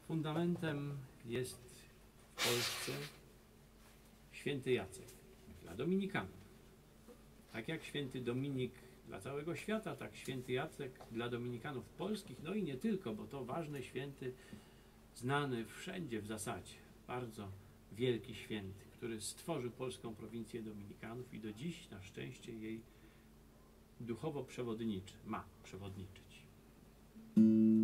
Fundamentem jest w Polsce święty Jacek dla dominikanów. Tak jak święty Dominik dla całego świata, tak święty Jacek dla dominikanów polskich, no i nie tylko, bo to ważny święty, znany wszędzie w zasadzie, bardzo wielki święty, który stworzył polską prowincję dominikanów i do dziś na szczęście jej duchowo przewodniczy, ma przewodniczyć.